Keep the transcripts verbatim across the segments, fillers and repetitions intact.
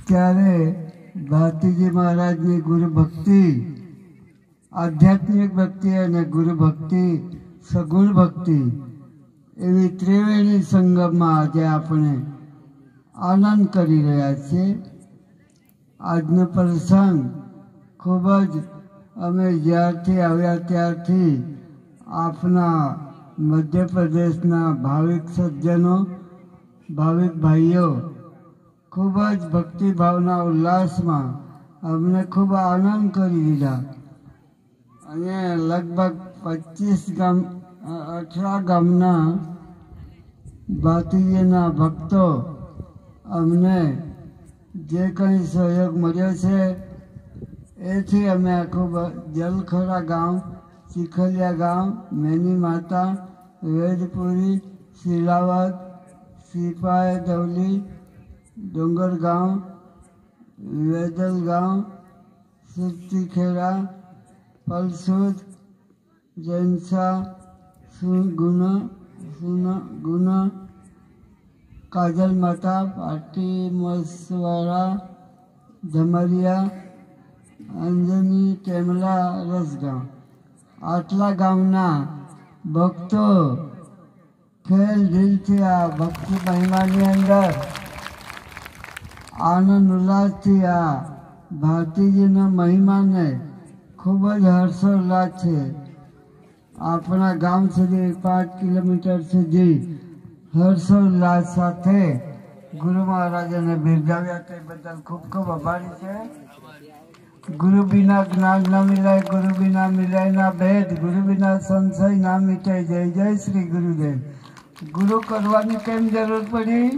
ત્યારે ભારતીજી મહારાજની ગુરુ ભક્તિ, આધ્યાત્મિક ભક્તિ અને ગુરુ ભક્તિ, સગુણ ભક્તિ એવી ત્રિવેણી સંગમમાં આજે આપણે આનંદ કરી રહ્યા છીએ. આજનો પ્રસંગ ખૂબ જ અમે જ્યારથી આવ્યા ત્યારથી આપના મધ્યપ્રદેશના ભાવિક સજ્જનો, ભાવિક ભાઈઓ ખૂબ જ ભક્તિભાવના ઉલ્લાસમાં અમને ખૂબ આનંદ કરી દીધા. અને લગભગ પચીસ ગામ અઠરા ગામના ભારતીજીના ભક્તો અમને જે કંઈ સહયોગ મળ્યો છે એથી અમે ખૂબ જલખોરા ગામ, ચીખલિયા ગામ, મેની માતા, વેદપુરી, શિલાવત, સિપાઈ દવલી, ડુંગર ગામ, વેદલ ગામ, સુરતીખેડા, પલસુદ, જૈનસા, ગુના સુના ગુના, કાજલ માતા, પાટી મસવાડા, ધમરિયા, અંજની, ટેમલા, રસગામ આટલા ગામના ભક્તો ખેલ દિલથી આ ભક્તિ મહિમાની અંદર આનંદ ઉલ્લાસથી આ ભારતીજીના મહિમાને ખૂબ જ હર્ષોલ્લાસ છે. આપણા ગામ સુધી પાંચ કિલોમીટર સુધી હર્ષોલ્લાસ સાથે ગુરુ મહારાજને બિરદાવ્યા તે બદલ ખૂબ ખૂબ આભારી છે. ગુરુ બિના જ્ઞાન ન મિલાય, ગુરુ બિના મિલાય ના ભેદ, ગુરુ બિના સંશય ના મીટે. જય જય શ્રી ગુરુદેવ. ગુરુ કરવાની કેમ જરૂર પડી?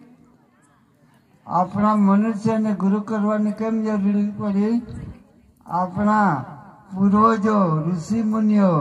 આપણા મનુષ્યને ગુરુ કરવાની કેમ જરૂર પડી? આપણા પૂર્વજો ઋષિ મુનિઓ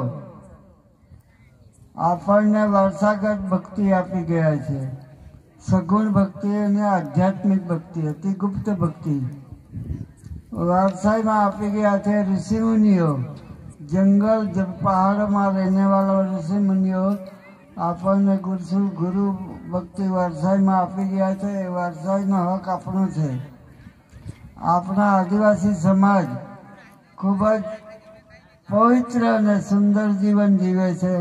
આપણને વારસાગત ભક્તિ આપી ગયા છે. સગુણ ભક્તિ અને આધ્યાત્મિક ભક્તિ, અતિ ગુપ્ત ભક્તિ વારસાઈમાં આપી ગયા છે. ઋષિ મુનિઓ, જંગલ પહાડોમાં રહેને વાળા ઋષિ મુનિઓ આપણને ગુરુ ગુરુ ભક્તિ વારસાઈમાં આપી ગયા છે. એ વારસાઈનો હક આપણો છે. આપણા આદિવાસી સમાજ ખૂબ જ પવિત્ર અને સુંદર જીવન જીવે છે.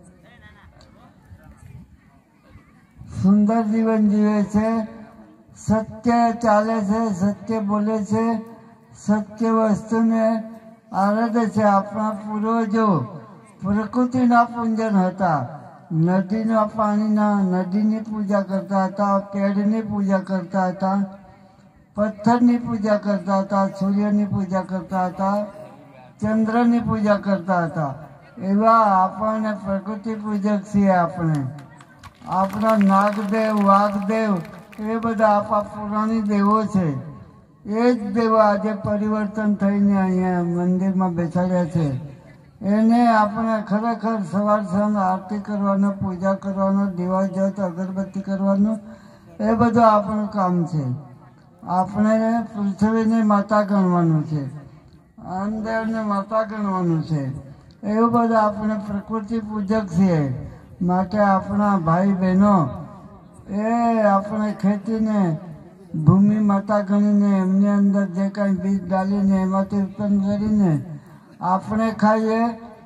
સુંદર જીવન જીવે છે. સત્ય ચાલે છે, સત્ય બોલે છે, સત્ય વસ્તુને આરાધે છે. આપણા પૂર્વજો પ્રકૃતિના પૂજન હતા. નદીના પાણીના નદીની પૂજા કરતા હતા, પેડની પૂજા કરતા હતા, પથ્થરની પૂજા કરતા હતા, સૂર્યની પૂજા કરતા હતા, ચંદ્રની પૂજા કરતા હતા. એવા આપણને પ્રકૃતિ પૂજક છીએ. આપણે આપણા નાગદેવ, વાઘદેવ એ બધા આપણા પુરાણી દેવો છે. એ જ દેવો આજે પરિવર્તન થઈને અહીંયા મંદિરમાં બેસાડ્યા છે. એને આપણે ખરેખર સવાર સાંજ આરતી કરવાનો, પૂજા કરવાનો, દીવા જત અગરબત્તી કરવાનું એ બધું આપણું કામ છે. આપણે પૃથ્વીને માતા ગણવાનું છે, અન્નદેવને માતા ગણવાનું છે. એવું બધું આપણે પ્રકૃતિ પૂજક છીએ. માટે આપણા ભાઈ બહેનો એ આપણે ખેતીને ભૂમિ માતા ગણીને એમની અંદર જે કાંઈ બીજ ડાલીને એમાંથી ઉત્પન્ન કરીને આપણે ખાઈએ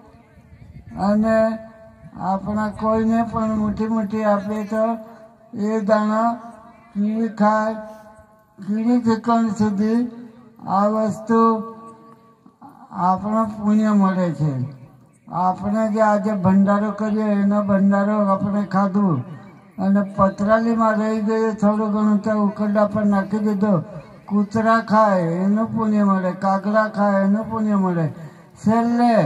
અને આપણા કોઈને પણ મોટી મોટી આપીએ તો એ દાણા કીડી ખાય. કીડી ઠેકાણ સુધી આ વસ્તુ આપણો પુણ્ય મળે છે. આપણે જે આજે ભંડારો કરીએ એનો ભંડારો આપણે ખાધું અને પતરાલીમાં રહી ગયું થોડું ઘણું તો ઉકરડા પર નાખી દીધો. કૂતરા ખાય એનું પુણ્ય મળે, કાગડા ખાય એનું પુણ્ય મળે. છેલ્લે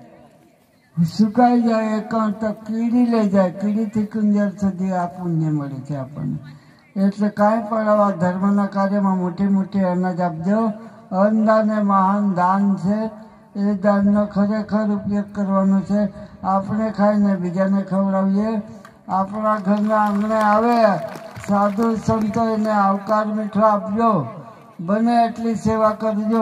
સુકાઈ જાય એકાંત તો કીડી લઈ જાય. કીડીથી કુંજર સુધી આ પુણ્ય મળે છે આપણને. એટલે કાંઈ પણ આવા ધર્મના કાર્યમાં મોટી મોટી અનાજ આપજો. અન્નદાન એ મહાન દાન છે. એ દાનનો ખરેખર ઉપયોગ કરવાનો છે. આપણે ખાઈને બીજાને ખવડાવીએ. આપણા ઘરના આંગણે આવે સાધુ સંતો એને આવકાર મીઠો આપજો. બને એટલી સેવા કરજો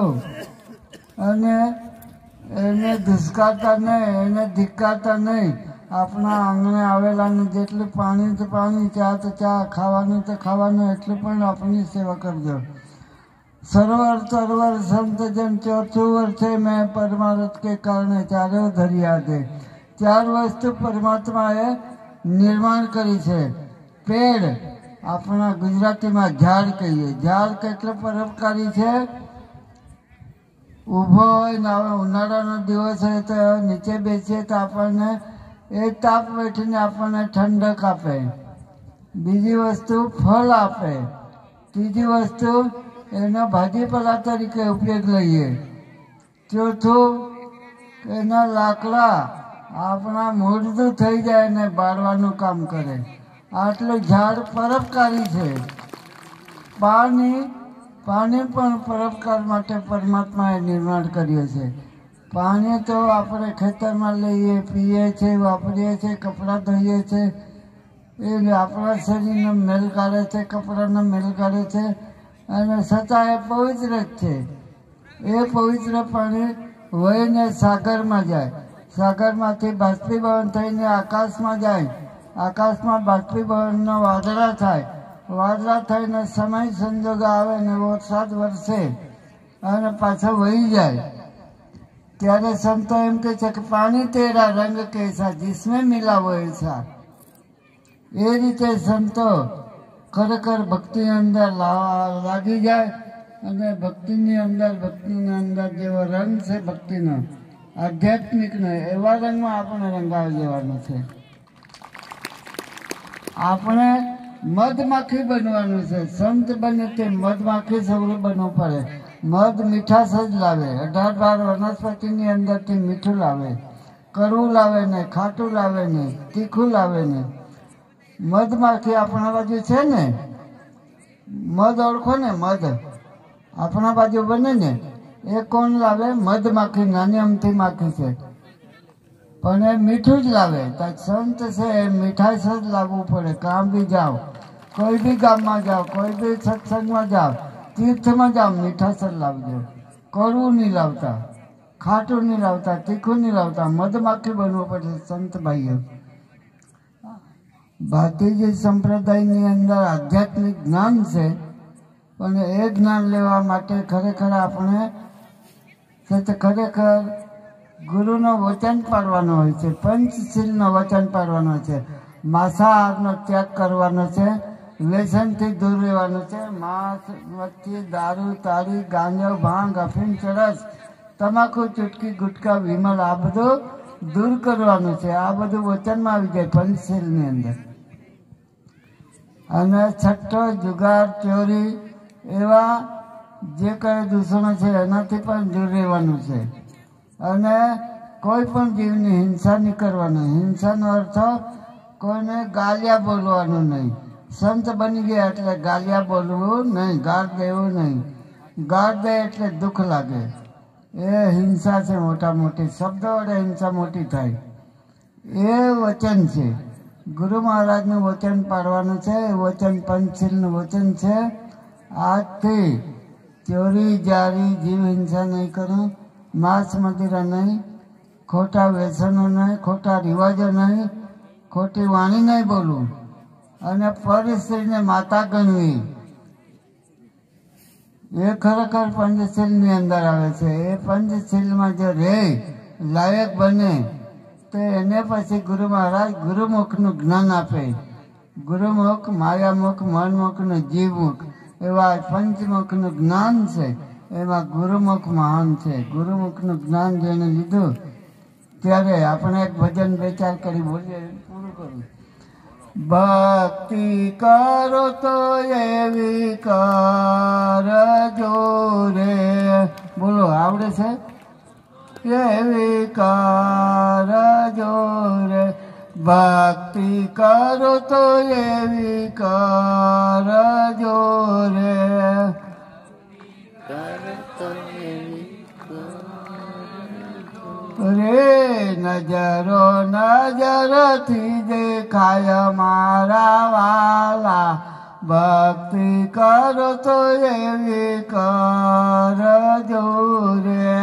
અને એને ધુસકારતા નહીં, એને ધિક્કારતા નહીં. આપણા આંગણે આવેલાને જેટલું પાણી તો પાણી, ચા તો ચા, ખાવાનું તો ખાવાનું, એટલું પણ આપણી સેવા કરજો. सरवर तरवर संत जन चौथुं वर्षे मैं परमारथ के कारण चारो धरिया दे। चार वस्तु परमात्माए निर्माण करी छे। पेड़ अपना गुजराती में झाड़ कहीए। झाड़ केटलो परोपकारी छे। ऊभो होय ने उनाळानो दिवस होय तो नीचे बेसीए तो आपने ए ताप वेठीने आपने ठंडक आपे। बीजी वस्तु फल आपे। तीजी वस्तु एना भाजीपाला तरीके उपयोग लईए। चौथुं एना लाकड़ा अपना मूर्दू थई जाए ने बाळवानुं काम करे। आटलुं झाड़ परोपकारी छे। पाणी पाणी पण परोपकार माटे परमात्माए निर्माण कर्युं छे। पाणी तो आपणे खेतरमां लईए पीए छे, वापरीए छे, कपड़ा धोईए छे, ए आपણા શરીરનો મેલ કાઢે છે, કપડાનો મેલ કાઢે છે અને છતાં એ પવિત્ર જ છે। એ પવિત્ર પાણી વહીને સાગરમાં જાય। સાગરમાંથી બાષ્પીભવન થઈને આકાશમાં જાય। આકાશમાં બાષ્પીભવનના વાદળા થાય। વાદળા થઈને સમય સંજોગ આવે ને વરસાદ વરસે અને પાછો વહી જાય। ત્યારે સંતો એમ કહે છે કે પાણી તેરા રંગ कैसा जिसमें मिला वो ऐसा। એ રીતે સંતો ખરેખર ભક્તિની અંદર લાગી જાય અને ભક્તિની અંદર ભક્તિની અંદર જેવો રંગ છે ભક્તિનો આધ્યાત્મિકનો એવા રંગમાં આપણે રંગાવી દેવાનો છે। આપણે મધમાખી બનવાનું છે। સંત બને તે મધમાખી સૌરું બનવું પડે। મધ મીઠાશ જ લાવે। અઢાર બાર વનસ્પતિની અંદરથી મીઠું લાવે। કડવું લાવે ને, ખાટું લાવે ને, તીખું લાવે ને। મધમાખી આપણા બાજુ છે ને, મધ ઓળખો ને? મધ આપણા બાજુ બને ને એ કોણ લાવે? મધમાખી। નાની અમથી માખી છે પણ એ મીઠું જ લાવે। તો સંત છે એ મીઠાશ જ લાવવું પડે। કામ બી જાઓ, કોઈ બી ગામમાં જાઓ, કોઈ બી સત્સંગમાં જાઓ, તીર્થમાં જાઓ, મીઠાશ જ લાવજો। કડવું નહીં લાવતા, ખાટું નહીં લાવતા, તીખું નહીં લાવતા। મધમાખી બનવું પડે સંત ભાઈઓ। ભારતીય સંપ્રદાયની અંદર આધ્યાત્મિક જ્ઞાન છે પણ એ જ્ઞાન લેવા માટે ખરેખર આપણે ખરેખર ગુરુનો વચન પાડવાનો હોય છે। પંચશીલનો વચન પાડવાનો છે। માંસાહારનો ત્યાગ કરવાનો છે। વ્યસનથી દૂર રહેવાનું છે। માંસ, મચ્છી, દારૂ, તાળી, ગાંજો, ભાંગ, અફીણ, ચરસ, તમાકુ, ચૂટકી, ગુટકા, વિમલ આ બધું દૂર કરવાનું છે। આ બધું વચનમાં આવી જાય પંચશીલની અંદર। અને છઠ્ઠો જુગાર, ચોરી એવા જે કંઈ દૂષણો છે એનાથી પણ દૂર રહેવાનું છે। અને કોઈ પણ જીવની હિંસા નહીં કરવાની। હિંસાનો અર્થ કોઈને ગાલિયા બોલવાનું નહીં। સંત બની ગયા એટલે ગાલિયા બોલવું નહીં, ગાળ દેવું નહીં। ગાળ દે એટલે દુઃખ લાગે। એ હિંસા છે મોટા મોટી। શબ્દો વડે હિંસા મોટી થાય। એ વચન છે, ગુરુ મહારાજનું વચન પાડવાનું છે। એ વચન પંચશીલનું વચન છે। આજથી ચોરી, જારી, જીવ હિંસા નહીં કરું, માંસ મદિરા નહીં, ખોટા વ્યસનો નહીં, ખોટા રિવાજો નહીં, ખોટી વાણી નહીં બોલવું અને પર સ્ત્રીને માતા ગણવી। એ ખરેખર પંચશીલની અંદર આવે છે। એ પંચશીલમાં જો રહે, લાયક બને તો એને પછી ગુરુ મહારાજ ગુરુમુખનું જ્ઞાન આપે। ગુરુમુખ, માયામુખ, મનમુખ ને જીવમુખ એવા પંચમુખનું જ્ઞાન છે। એમાં ગુરુમુખ મહાન છે। ગુરુમુખનું જ્ઞાન જેને લીધું ત્યારે આપણે એક ભજન બે ચાર કરી બોલીએ, પૂરું કરું। ભક્તિ કરો તો એવી કરજો રે, બોલો આવડે છે? એવી કરજો રે, ભક્તિ કરો તો એવી કરજો રે, રે નજરો નજરથી દેખાય મારા વાલા, ભક્તિ કરો તો એવી કરજો રે,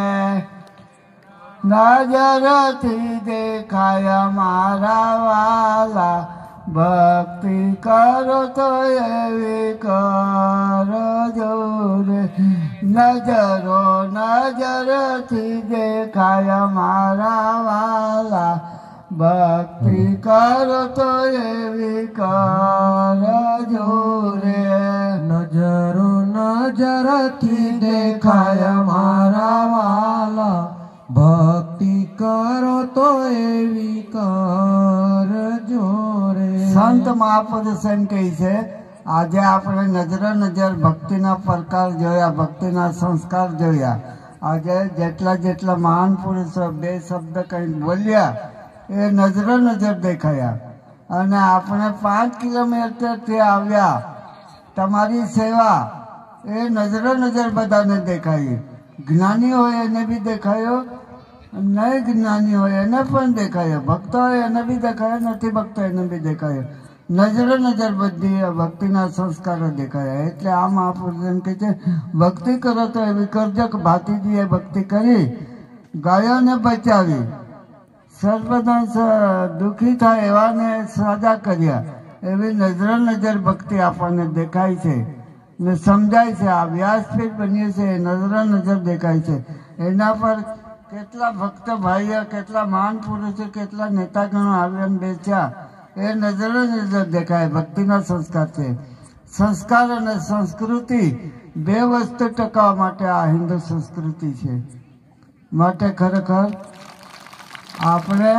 નજરથી દેખાય મારા વાલા, ભક્તિ કરો તો એવી કરજો રે। નજરો નજરથી દેખાય મારા વાલા, ભક્તિ કરો તો એવી કરજો રે. નજરો નજરથી દેખાય મારા વાલા, ભક્તિ કરો તો એવી કરજો રે. સંત મહાપુરુષ એમ કહે છે, આજે આપણે નજરો નજર ભક્તિના પ્રકાર જોયા, ભક્તિના સંસ્કાર જોયા. આજે જેટલા જેટલા મહાન પુરુષો બે શબ્દ કંઈક બોલ્યા એ નજરો નજર દેખાયા. અને આપણે પાંચ કિલોમીટરથી આવ્યા, તમારી સેવા એ નજરો નજર બધાને દેખાઈ. જ્ઞાની હોય એને બી દેખાયો, નહીં જ્ઞાની હોય એને પણ દેખાયો, ભક્તો હોય એને બી દેખાયો, નથી ભક્તો એને બી દેખાયો. નજરો નજર બધી ભક્તિના સંસ્કારો દેખાયા. એટલે આ મહાપુરુષ એમ કહે છે, ભક્તિ કરો તો એવી કરજો કે ભાતીજીએ ભક્તિ કરી, ગાયોને બચાવી, સર્વદા દુઃખી થાય એવાને સજા કર્યા. એવી નજરો નજર ભક્તિ આપણને દેખાય છે ને સમજાય છે. આ વ્યાસપીઠ બન્યું છે એ નજરો નજર દેખાય છે. એના પર કેટલા ભક્ત ભાઈઓ, કેટલા મહાન પુરુષો, કેટલા નેતાગણો આવ્યા બેસ્યા, એ નજરો નજર દેખાય. ભક્તિના સંસ્કાર છે. સંસ્કાર અને સંસ્કૃતિ બે વસ્તુ ટકાવવા માટે આ હિન્દુ સંસ્કૃતિ છે. માટે ખરેખર આપણે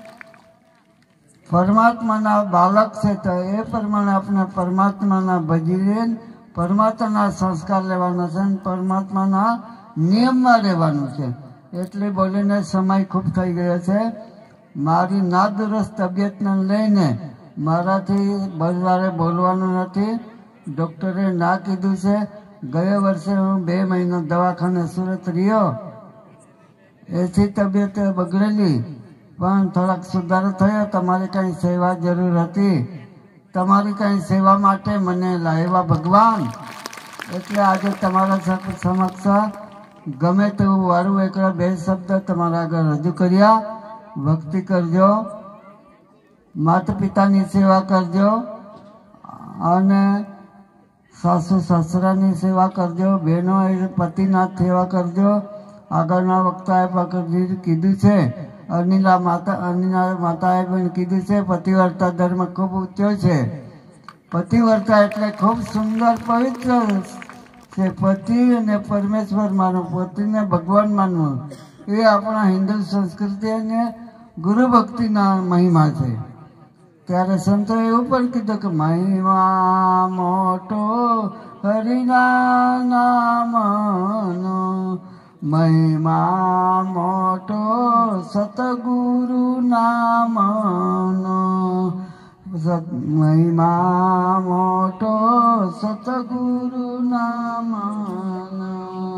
પરમાત્માના બાળક છે તો એ પ્રમાણે આપણે પરમાત્માના ભજીએ, પરમાત્માના સંસ્કાર લેવાના છે અને પરમાત્માના નિયમમાં રહેવાનું છે. એટલે બોલીને સમય ખૂબ થઈ ગયો છે. મારી નાદુરસ્ત તબિયતને લઈને મારાથી બળવારે બોલવાનું નથી. ડૉક્ટરે ના કીધું છે. ગયા વર્ષે હું બે મહિના દવાખાને સુરત રહ્યો, એથી તબિયત બગડેલી, પણ થોડાક સુધારો થયો. તમારી કંઈ સેવા જરૂર હતી, તમારી કંઈ સેવા માટે મને લાવ્યા ભગવાન. એટલે આજે તમારા સમક્ષ ગમે તેવું વારું એકલા બે શબ્દ તમારા આગળ રજૂ કર્યા. ભક્તિ કરજો, માતા પિતાની સેવા કરજો અને સાસુ સસરાની સેવા કરજો, બહેનો પતિના સેવા કરજો. આગળના વક્તાએ કીધું છે, અનિલા માતા અનિલા માતાએ પણ કીધું છે, પતિવ્રતા ધર્મ ખૂબ ઊંચો છે. પતિવ્રતા એટલે ખૂબ સુંદર પવિત્ર છે. પતિ અને પરમેશ્વર માનવું, પતિને ભગવાન માનવું એ આપણા હિન્દુ સંસ્કૃતિ અને ગુરુ ભક્તિના મહિમા છે. ત્યારે સંતોએ એવું પણ કીધું કે મહિમા મોટો હરિના નામનો, મહિમા મોટો સતગુરુ નામનો, મહિમા મોટો સતગુરુ નામનો.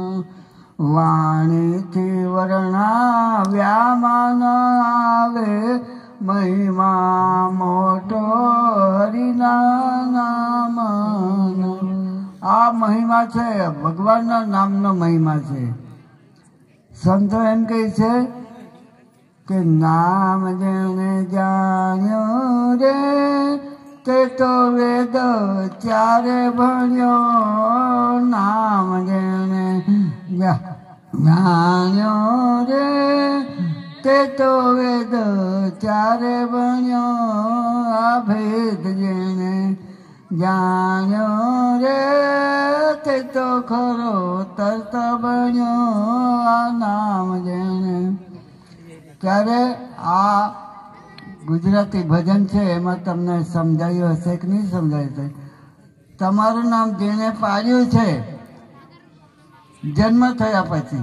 વાણીથી વર્ણાવ્યામાં ન આવે, મહિમા મોટો હરિના નામનો. આ મહિમા છે, ભગવાનના નામનો મહિમા છે. સંતો એમ કહે છે કે નામ જેને જાણ્યો રે તે તો વેદ ચારે ભણ્યો. નામ જેને જાણ્યો રે તે તો વેદ ચારે ભણ્યો. આ ભેદ જેને જાણ્યો રે તે તો ખરો તરત બન્યો. આ નામ જેને. ત્યારે આ ગુજરાતી ભજન છે એમાં તમને સમજાયું હશે કે નહીં સમજાયું છે. તમારું નામ જેને પાડ્યું છે જન્મ થયા પછી,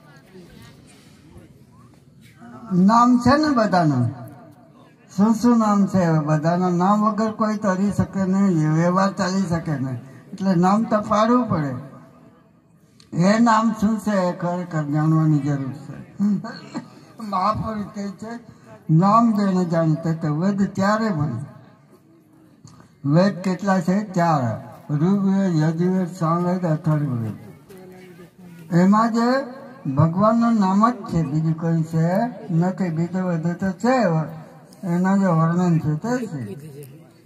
નામ છે ને બધાનું, શું શું નામ છે બધાના? નામ વગર કોઈ તરી શકે નહીં, વ્યવહાર ચાલી શકે નહીં. એટલે નામ તો પાડવું પડે. એ નામ શું છે એ ખરેખર જાણવાની જરૂર છે. મહાપુરુષ કહે છે નામ જેને જાણતે તો વેદ ત્યારે બને. વેદ કેટલા છે? ચાર. ઋગ્વેદ, યજુર્વેદ, સામવેદ, અથર્વવેદ. એમાં જે ભગવાનનું નામ જ છે, બીજું કઈ છે નથી. બીજું બધું તો છે, એના જે વર્ણન છે તે છે.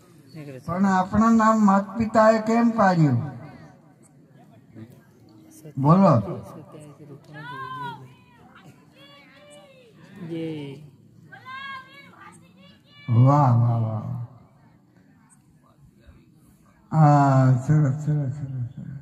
પણ આપણા નામ માતા પિતાએ કેમ પાડ્યું? બોલો. વાહ વાહ વાહ. હા, સરસ સરસ સરસ સરસ.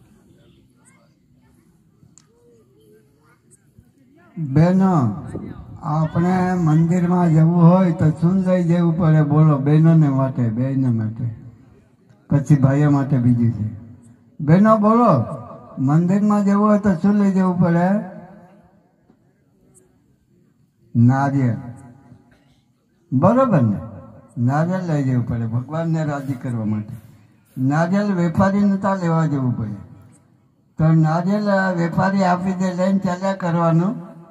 બહેનો, આપણે મંદિરમાં જવું હોય તો શું લઈ જવું પડે? બોલો, બહેનોને માટે, બહેનો માટે, પછી ભાઈઓ માટે બીજું છે. બહેનો બોલો, મંદિરમાં જવું હોય તો શું લઈ જવું પડે? નારિયેળ. બરોબર ને? નારિયેળ લઈ જવું પડે ભગવાનને રાજી કરવા માટે. નારિયેળ વેપારી નતા લેવા જવું પડે. તો નારિયેળ વેપારી આપી દે, લઈને ચાલ્યા કરવાનું.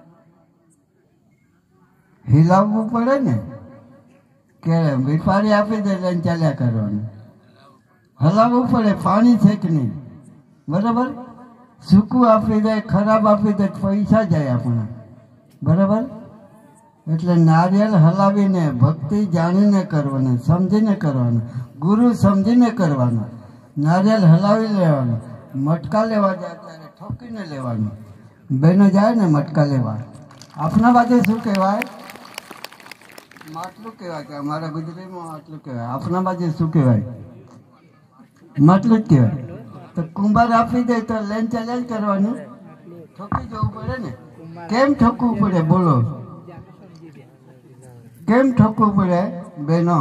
હિલાવવું પડે ને, કે વેપારી આપી દે લઈને ચાલ્યા કરવાનું. હલાવવું પડે, પાણી છે કે નહીં? બરાબર. સૂકું આપી દે, ખરાબ આપી દે, પૈસા જાય આપણા. બરાબર. એટલે નારિયેળ હલાવીને ભક્તિ જાણીને કરવાની, સમજીને કરવાનું, ગુરુ સમજીને કરવાનું. નારિયેળ હલાવી લેવાનું. મટકા લેવા જાય ત્યારે ઠોકીને લેવાનું. બહેનો જાય ને મટકા લેવા, આપણા બાજુ શું કહેવાય? માટલું કહેવાય. કે અમારા ગુજરાતીમાં માટલું કહેવાય. આપણા બાજુ શું કહેવાય? માટલું જ કહેવાય. તો કુંભાર આપી દે તો લઈને ચાલ્યા જ કરવાનું. ઠોકી જવું પડે ને. કેમ ઠોકવું પડે? બોલો, કેમ ઠોકવું પડે બહેનો?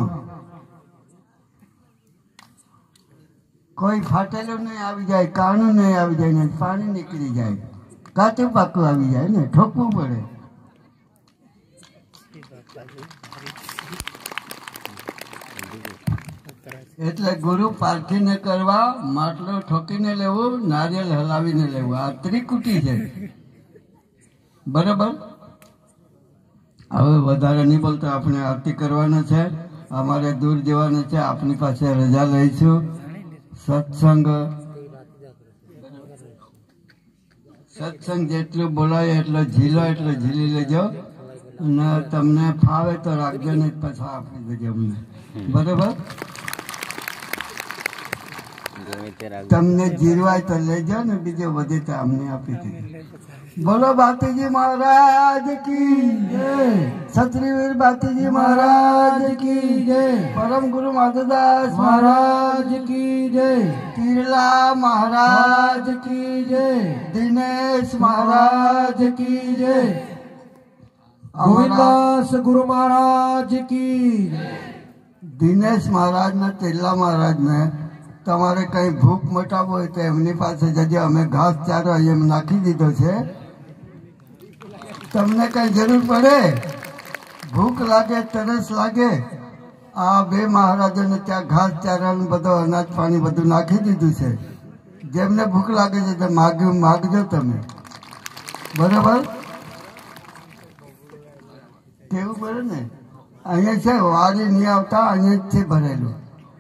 કોઈ ફાટેલું નહીં આવી જાય, કાણું નહીં આવી જાય ને પાણી નીકળી જાય, કાચું પાકું આવી જાય ને, ઠોકવું પડે. એટલે ગુરુ પારખીને કરવા, માટલું ઠોકીને લેવું, નારિયેળ હલાવીને લેવું. આ ત્રિકુટી છે. બરાબર. હવે વધારે નહીં બોલતો, આપણે આરતી કરવાનું છે, અમારે દૂર જવાનું છે. આપની પાસે રજા લઈશું. સત્સંગ સત્સંગ જેટલું બોલાય એટલો ઝીલો એટલો ઝીલી લેજો, અને તમને ફાવે તો રાખજો, ને પછી આપી દેજો અમને. બરાબર. તમને જીરવાય તો લેજો ને, બીજો વધે તો અમને આપી દેજો. બોલો બાતીજી મહારાજ કી જય. ક્ષત્રિયવીર બાતીજી મહારાજ કી જય. પરમ ગુરુ માધવદાસ મહારાજ કી જય. તીરલા મહારાજ કી જય. દિનેશ મહારાજ કી જય. ગોવિંદાસ ગુરુ મહારાજ કી. દિનેશ મહારાજ ને તીરલા મહારાજ ને તમારે કઈ ભૂખ મટાવો હોય તો એમની પાસે જજો. અમે ઘાસ ચારો એમ નાખી દીધો છે. તમને કઈ જરૂર પડે, ભૂખ લાગે, તરસ લાગે, આ બે મહારાજોને ત્યાં ઘાસ ચારાનું બધો અનાજ પાણી બધું નાખી દીધું છે. જેમને ભૂખ લાગે છે તે માગ્યું માગજો તમે. બરાબર. કેવું પડે ને. અહીંયા છે વારી નહીં આવતા, અહીંયા જ છે ભરેલું.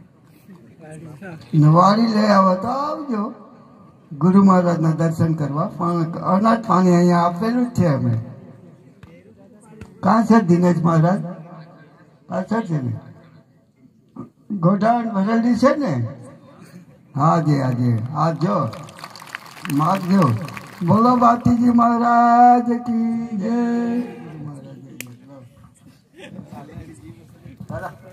વારી લઈ આવો તો આવજો ગુરુ મહારાજના દર્શન કરવા. પણ અનાજ પાણી અહીંયા આપેલું જ છે. અમે કાં છે દિનેશ મહારાજ? પાછળ છે ને, ગોડાઉન ભરેલી છે ને. હાજી હાજી આવજો, માગજો. બોલો બાતીજી મહારાજ કી જય.